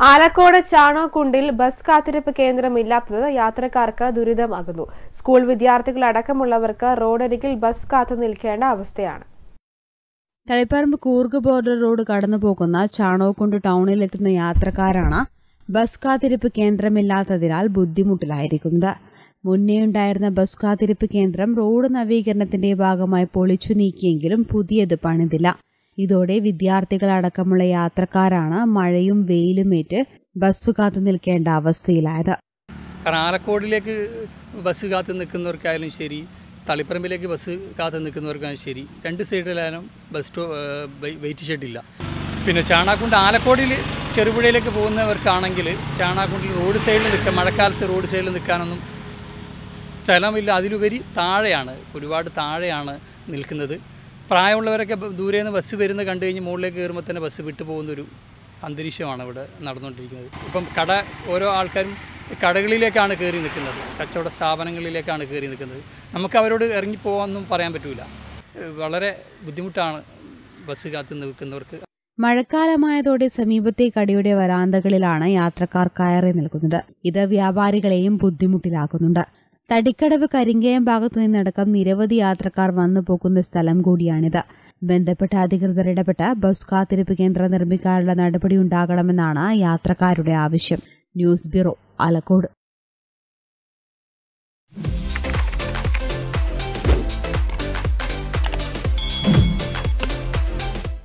Alakode ചാണോക്കുണ്ടിൽ bus കാത്തിരിപ്പ് കേന്ദ്രമില്ലാത്തത് യാത്രക്കാർക്ക് ദുരിതമാകുന്നു. School വിദ്യാർത്ഥികളടക്കമുള്ളവർക്ക് റോഡരികിൽ ബസ് കാത്തു നിൽക്കേണ്ട അവസ്ഥയാണ്. തളിപ്പറമ്പ് കൂർഗ് ബോർഡർ റോഡ് കടന്നുപോകുന്ന ചാണോക്കുണ്ട് ടൗണിലെത്തുന്ന യാത്രക്കാരാണ് ബസ് കാത്തിരിപ്പ് കേന്ദ്രമില്ലാത്തതിനാൽ ബുദ്ധിമുട്ടിലായിരിക്കുന്നത്. മുന്നേയുണ്ടായിരുന്ന ബസ് കാത്തിരിപ്പ് കേന്ദ്രം റോഡ് നവീകരണത്തിന്റെ ഭാഗമായി പൊളിച്ചു നീക്കിയെങ്കിലും പുതിയത് പണിതില്ല. ഇതോടെ വിദ്യാർത്ഥികളടക്കമുള്ള യാത്രക്കാരാണ് മഴയും വെയിലുമേറ്റ് ബസ് കാത്തു നിൽക്കേണ്ട അവസ്ഥയിലായത്. കാരണം ആലക്കോടിലേക്ക് ബസ് കാത്തു നിൽക്കുന്നവർക്കായാലും ശരി, തളിപ്പറമ്പിലേക്ക് ബസ് കാത്തു നിൽക്കുന്നവർക്കായാലും ശരി, രണ്ട് സൈഡിലായാലും വെയിറ്റ് ഷെഡില്ല. പിന്നെ ചാണാക്കുണ്ട് ആലക്കോടിൽ ചെറുപുഴയിലേക്ക് പോകുന്നവർക്കാണെങ്കിൽ ചാണാക്കുണ്ടിൽ റോഡ് സൈഡിൽ നിൽക്കാൻ, മഴക്കാലത്ത് റോഡ് സൈഡിൽ നിൽക്കാനൊന്നും സ്ഥലമില്ല. അതിലുപരി താഴെയാണ്, ഒരുപാട് താഴെയാണ് നിൽക്കുന്നത്. പ്രായമുള്ളവരൊക്കെ ദൂരെ നിന്ന് ബസ് വരുന്ന കണ്ടു കഴിഞ്ഞ് മുകളിലേക്ക് കയറുമ്പോൾ തന്നെ ബസ് വിട്ടു പോകുന്നൊരു അന്തരീക്ഷമാണ് ഇവിടെ നടന്നുകൊണ്ടിരിക്കുന്നത്. ഇപ്പം ഓരോ ആൾക്കാരും കടകളിലേക്കാണ് കയറി നിൽക്കുന്നത്, കച്ചവട സ്ഥാപനങ്ങളിലേക്കാണ് കയറി നിൽക്കുന്നത്. നമുക്ക് അവരോട് ഇറങ്ങിപ്പോകാനൊന്നും പറയാൻ പറ്റില്ല. വളരെ ബുദ്ധിമുട്ടാണ് ബസ് കാത്ത് നിൽക്കുന്നവർക്ക്. മഴക്കാലമായതോടെ സമീപത്തെ കടയുടെ വരാന്തകളിലാണ് യാത്രക്കാർ കയറി നിൽക്കുന്നത്. ഇത് വ്യാപാരികളെയും ബുദ്ധിമുട്ടിലാക്കുന്നുണ്ട്. തടിക്കടവ് കരിങ്കയം ഭാഗത്തു നിന്നടക്കം നിരവധി യാത്രക്കാർ വന്നു പോകുന്ന സ്ഥലം കൂടിയാണിത്. ബന്ധപ്പെട്ട അധികൃതർ ഇടപെട്ട് ബസ് കാത്തിരിപ്പ് കേന്ദ്രം നിർമ്മിക്കാനുള്ള നടപടിയുണ്ടാകണമെന്നാണ് യാത്രക്കാരുടെ ആവശ്യം. News bureau, Alakode.